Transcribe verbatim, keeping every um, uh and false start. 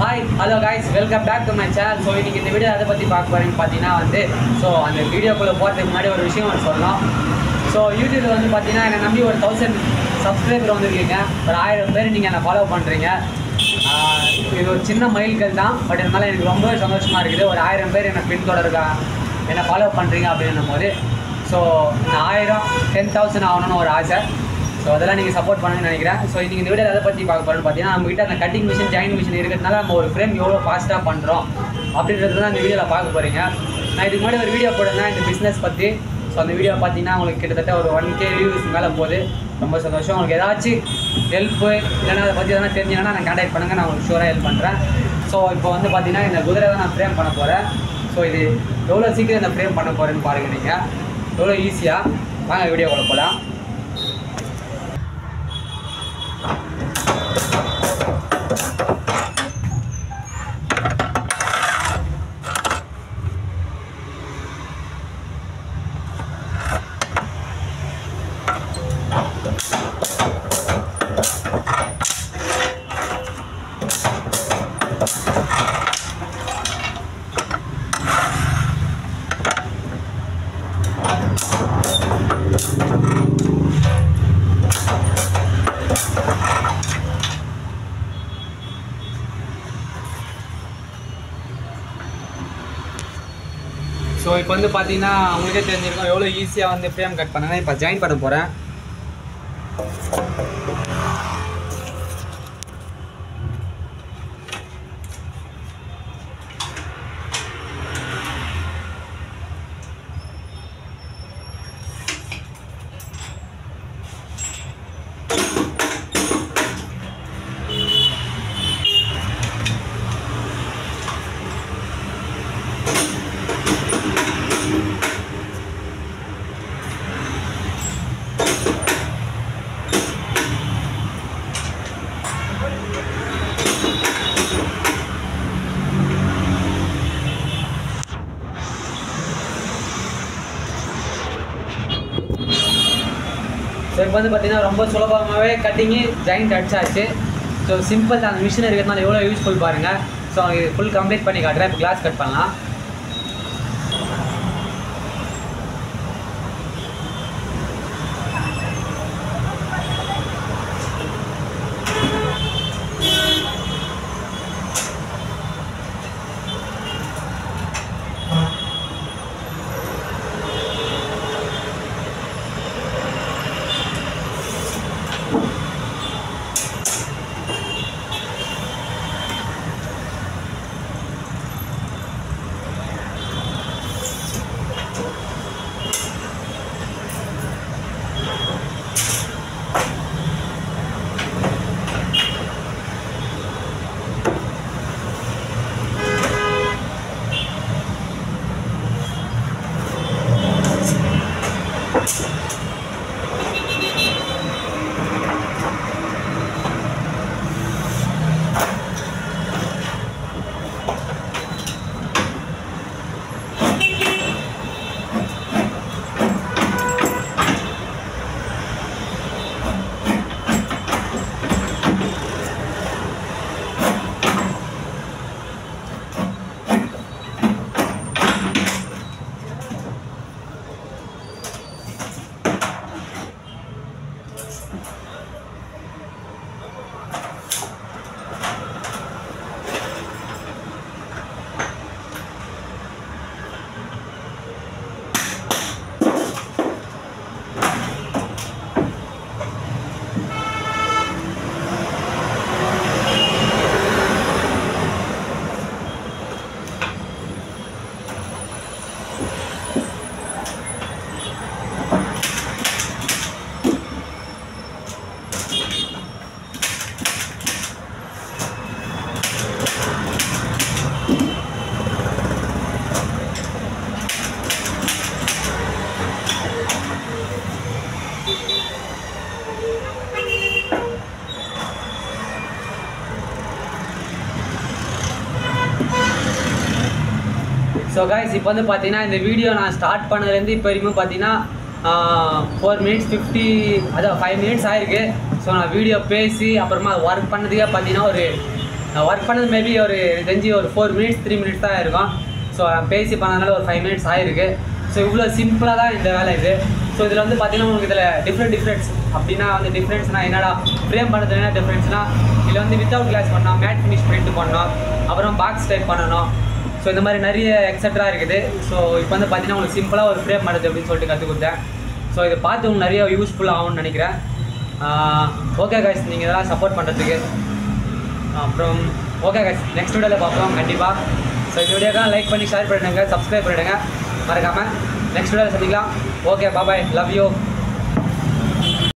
Hi hello guys, welcome back to my channel. So இன்றைக்கி இந்த video அதை பற்றி பார்க்க போகிறேன்னு பார்த்தீங்கன்னா வந்து ஸோ அந்த வீடியோக்குள்ளே போகிறதுக்கு முன்னாடி ஒரு விஷயம் ஒன்று சொல்லலாம். ஸோ யூடியூப்பில் வந்து பார்த்தீங்கன்னா என்னை நம்பி ஒரு தௌசண்ட் சப்ஸ்கிரைபர் வந்துருக்கீங்க, ஒரு ஆயிரம் பேர் நீங்கள் என்னை ஃபாலோ பண்ணுறீங்க. இது ஒரு சின்ன மைல்கல் தான், பட் இருந்தாலும் எனக்கு ரொம்ப சந்தோஷமாக இருக்குது. ஒரு ஆயிரம் பேர் என்னை பின்தொடருக்கா என்னை ஃபாலோ பண்ணுறீங்க அப்படின்னும் போது ஸோ நான் ஆயிரம் டென் தௌசண்ட் ஆகணும்னு ஒரு ஆசை. ஸோ அதெல்லாம் நீங்கள் சப்போர்ட் பண்ணுங்கன்னு நினைக்கிறேன். ஸோ இன்றைக்கி இந்த வீடியோ எதை பற்றி பார்க்க போகிறோன்னு பார்த்தீங்கன்னா, நம்மகிட்ட அந்த கட்டிங் மிஷின் ஜாயின் மிஷின் இருக்கிறதுனால நம்ம ஒரு ஃப்ரேம் எவ்வளோ ஃபாஸ்ட்டாக பண்ணுறோம் அப்படின்றது தான் இந்த வீடியோவில் பார்க்க போகிறீங்க. நான் இதுக்கு முன்னாடி ஒரு வீடியோ போட்டிருந்தேன் இந்த பிஸ்னஸ் பற்றி. ஸோ அந்த வீடியோ பார்த்தீங்கன்னா உங்களுக்கு கிட்டத்தட்ட ஒரு ஒன் கே வியூஸ் மேலே போகுது. ரொம்ப சந்தோஷம். உங்களுக்கு ஏதாச்சும் ஹெல்ப்பு இல்லைன்னா அதை பற்றி எதனா தெரிஞ்சுங்கன்னா நான் கான்டாக்ட் பண்ணுங்கள், நான் உங்களுக்கு ஷூராக ஹெல்ப் பண்ணுறேன். ஸோ இப்போ வந்து பார்த்தீங்கன்னா இந்த குதிரை தான் நான் ஃப்ரேம் பண்ண போகிறேன். ஸோ இது எவ்வளோ சீக்கிரம் இந்த ஃப்ரேம் பண்ண போகிறேன்னு பாருங்கள். நீங்கள் எவ்வளோ ஈஸியாக வாங்க வீடியோக்குள்ள போகலாம். ஸோ இப்போ வந்து பார்த்தீங்கன்னா உங்களுக்கே தெரிஞ்சிருக்கோம் எவ்வளோ ஈஸியாக வந்து ஃப்ரேம் கட் பண்ணேன்னா. இப்போ ஜாயின் பண்ண போகிறேன். ஸோ இப்போ வந்து பார்த்தீங்கன்னா ரொம்ப சுலபமாகவே கட்டிங்கு ஜாயிண்ட் அடிச்சாச்சு. ஸோ சிம்பிள் அந்த மிஷின் இருக்கிறதுனால எவ்வளோ யூஸ்ஃபுல் பாருங்கள். ஸோ இது ஃபுல் கம்ப்ளீட் பண்ணி காட்டுறேன். இப்போ கிளாஸ் கட் பண்ணலாம். ஸோ கைஸ் இப்போ வந்து பார்த்தீங்கன்னா இந்த வீடியோ நான் ஸ்டார்ட் பண்ணதுலேருந்து இப்போ வரைக்கும் பார்த்தீங்கன்னா ஃபோர் மினிட்ஸ் ஃபிஃப்டி அதான் ஃபைவ் மினிட்ஸ் ஆயிருக்கு. ஸோ நான் வீடியோ பேசி அப்புறமா ஒர்க் பண்ணதுக்கே பார்த்தீங்கன்னா ஒரு நான் ஒர்க் பண்ணது மேபி ஒரு தெரிஞ்சு ஒரு ஃபோர் மினிட்ஸ் த்ரீ மினிட்ஸ் தான் இருக்கும். ஸோ பேசி பண்ணதுனால ஒரு ஃபைவ் மினிட்ஸ் ஆகிருக்கு. ஸோ இவ்வளோ சிம்பிளாக தான் இந்த வேலை இது. ஸோ இதில் வந்து பார்த்தீங்கன்னா உங்களுக்கு இதில் டிஃப்ரெண்ட் டிஃப்ரெண்ட்ஸ் அப்படின்னா வந்து டிஃப்ரென்ஸ்னால் என்னடா ஃப்ரேம் பண்ணுறது என்ன டிஃப்ரென்ஸ்னால் இதில் வந்து வித்தவுட் கிளாஸ் பண்ணோம், மேட் ஃபினிஷ் பிரிண்ட் பண்ணோம், அப்புறம் பாக்ஸ் டைப் பண்ணணும். ஸோ இந்த மாதிரி நிறைய எக்ஸட்ரா இருக்குது. ஸோ இப்போ வந்து பார்த்தீங்கன்னா உங்களுக்கு சிம்பிளாக ஒரு ஃப்ரேம் பண்ணுறது அப்படின்னு சொல்லிட்டு கற்றுக் கொடுத்தேன். ஸோ இதை பார்த்து உங்களுக்கு நிறைய யூஸ்ஃபுல் ஆகும்னு நினைக்கிறேன். ஓகே கைஸ், நீங்கள் இதெல்லாம் சப்போர்ட் பண்ணுறதுக்கு. அப்புறம் ஓகே கைஸ், நெக்ஸ்ட் வீடியோவில் பார்ப்போம் கண்டிப்பாக. ஸோ இந்த வீடியோக்காக லைக் பண்ணி ஷேர் பண்ணிடுங்க, சப்ஸ்கிரைப் பண்ணிவிடுங்க மறக்காமல். நெக்ஸ்ட் வீடியோவில் சந்திக்கலாம். Okay, bye, love you.